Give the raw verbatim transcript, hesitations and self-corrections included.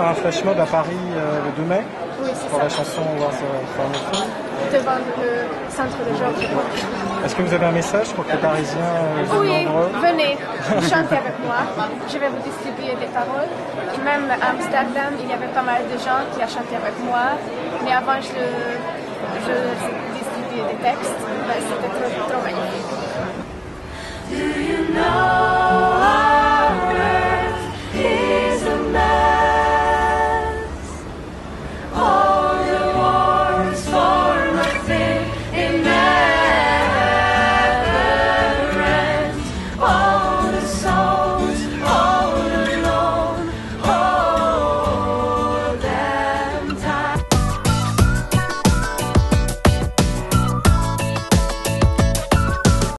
un flash mob à Paris euh, le deux mai. Oui, c'est pour ça. la chanson Wars for Nothing. Devant le centre de Georges Pompidou. Est-ce que vous avez un message pour que les Parisiens euh, viennent Oui, nombreux? venez, chantez avec moi. Je vais vous distribuer des paroles. Et même à Amsterdam, il y avait pas mal de gens qui ont chanté avec moi. Mais avant, je, je distribuais des textes. Ben, c'était trop, trop magnifique. Do you know